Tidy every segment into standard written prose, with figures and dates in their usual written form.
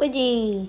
Oye.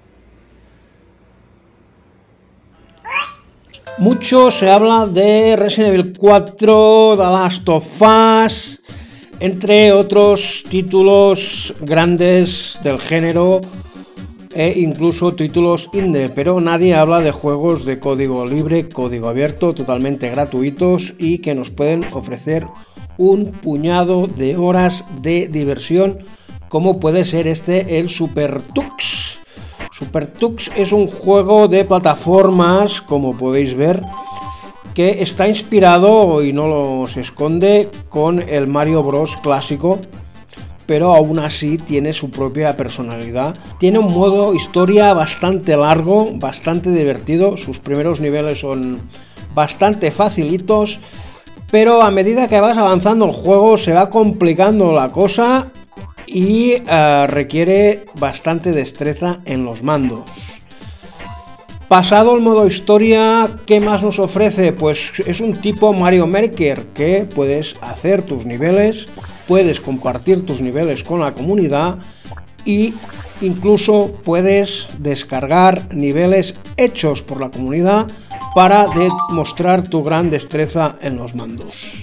Mucho se habla de Resident Evil 4, The Last of Us, entre otros títulos grandes del género e incluso títulos indie, pero nadie habla de juegos de código libre, código abierto, totalmente gratuitos y que nos pueden ofrecer un puñado de horas de diversión, como puede ser el Super Tux. Super Tux es un juego de plataformas, como podéis ver, que está inspirado, y no lo se esconde, con el Mario Bros clásico, pero aún así tiene su propia personalidad. Tiene un modo historia bastante largo, bastante divertido. Sus primeros niveles son bastante facilitos, pero a medida que vas avanzando el juego se va complicando la cosa y requiere bastante destreza en los mandos. Pasado el modo historia, ¿qué más nos ofrece? Pues es un tipo Mario Maker, que puedes hacer tus niveles, puedes compartir tus niveles con la comunidad e incluso puedes descargar niveles hechos por la comunidad para demostrar tu gran destreza en los mandos.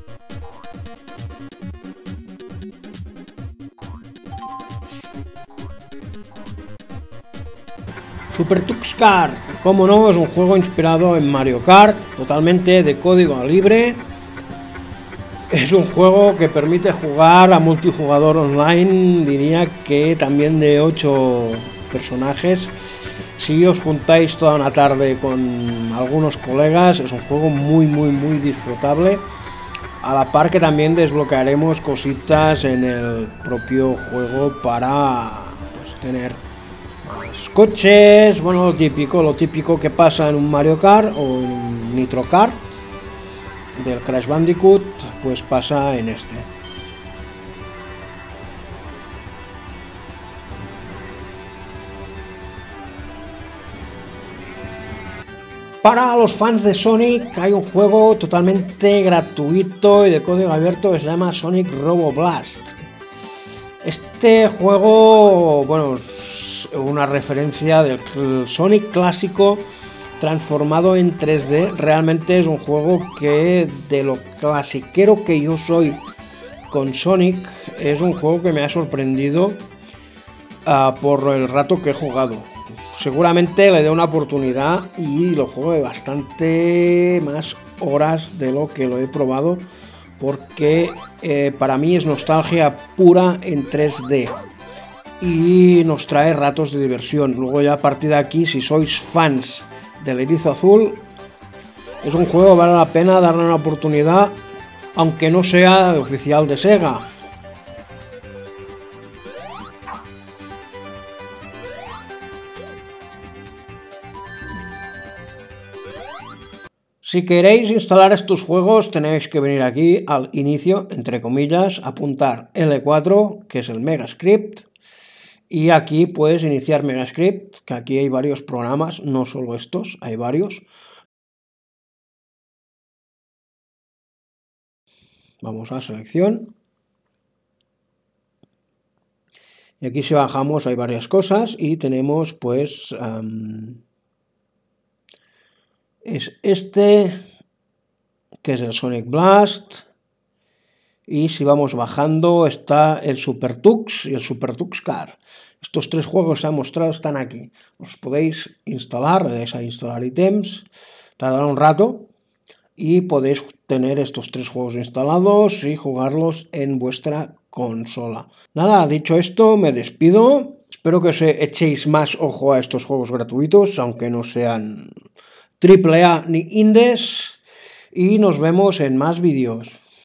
Super Tux Kart, como no, es un juego inspirado en Mario Kart, totalmente de código libre. Es un juego que permite jugar a multijugador online, diría que también de 8 personajes. Si os juntáis toda una tarde con algunos colegas, es un juego muy disfrutable. A la par que también desbloquearemos cositas en el propio juego para tener coches, bueno, lo típico que pasa en un Mario Kart o en un Nitro Kart del Crash Bandicoot, pues pasa en este. Para los fans de Sonic hay un juego totalmente gratuito y de código abierto que se llama Sonic Robo Blast. Este juego, bueno, una referencia del Sonic clásico transformado en 3D. Realmente es un juego que, de lo clasiquero que yo soy con Sonic, es un juego que me ha sorprendido por el rato que he jugado. Seguramente le dé una oportunidad y lo juego de bastante más horas de lo que lo he probado, porque para mí es nostalgia pura en 3D. Y nos trae ratos de diversión. Luego ya a partir de aquí, si sois fans del Erizo Azul, es un juego que vale la pena darle una oportunidad, aunque no sea oficial de Sega. Si queréis instalar estos juegos, tenéis que venir aquí al inicio, entre comillas, apuntar L4, que es el Megascript. Y aquí puedes iniciar Megascript, que aquí hay varios programas, no solo estos, hay varios. Vamos a selección. Y aquí si bajamos hay varias cosas y tenemos pues... es este, que es el Sonic Blast. Y si vamos bajando está el Super Tux y el Super Tux Kart. Estos tres juegos que se han mostrado están aquí. Los podéis instalar, le dais a instalar ítems, tardará un rato y podéis tener estos tres juegos instalados y jugarlos en vuestra consola. Nada, dicho esto, me despido. Espero que os echéis más ojo a estos juegos gratuitos, aunque no sean AAA ni indies. Y nos vemos en más vídeos.